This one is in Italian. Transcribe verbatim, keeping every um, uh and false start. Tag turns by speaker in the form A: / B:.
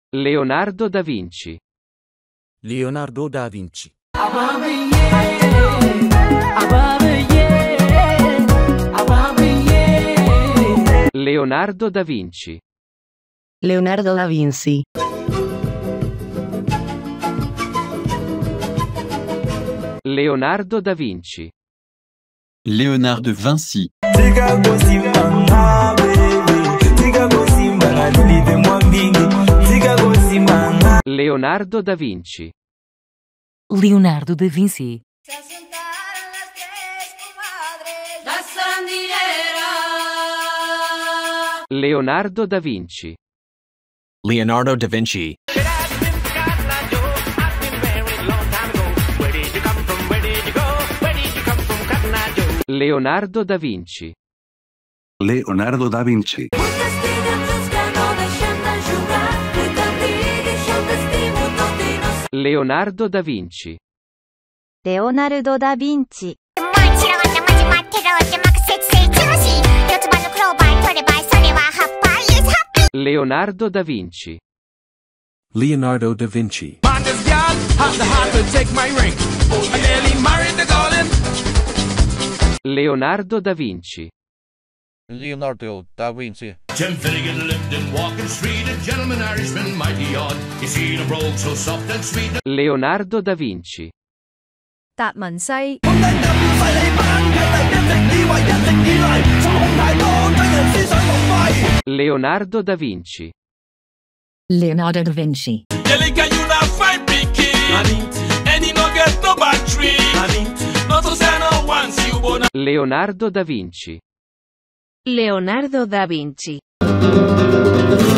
A: Leonardo da Vinci.
B: Leonardo da Vinci.
C: Ababye, Ababye, Ababye.
A: Leonardo da Vinci.
D: Leonardo da Vinci.
A: Leonardo da Vinci.
E: Léonard de Vinci.
A: Leonardo da Vinci.
F: Leonardo da Vinci.
A: Leonardo da Vinci.
B: Leonardo da Vinci.
A: Leonardo da Vinci.
G: Leonardo da Vinci.
A: Leonardo da Vinci.
H: Leonardo da Vinci.
A: Leonardo da Vinci.
I: Leonardo da Vinci.
J: Marta's gal had the heart to take my ring. I nearly married the GAULIN.
A: Leonardo da Vinci.
K: Leonardo da Vinci.
L: Jim Finnegan lived in Walking Street, a gentleman Irishman, mighty odd. He seen a brogue so soft and sweet.
A: Leonardo da Vinci.
H: 達文西。
A: Leonardo da Vinci.
F: Leonardo da Vinci.
A: Leonardo da Vinci.
H: Leonardo da Vinci.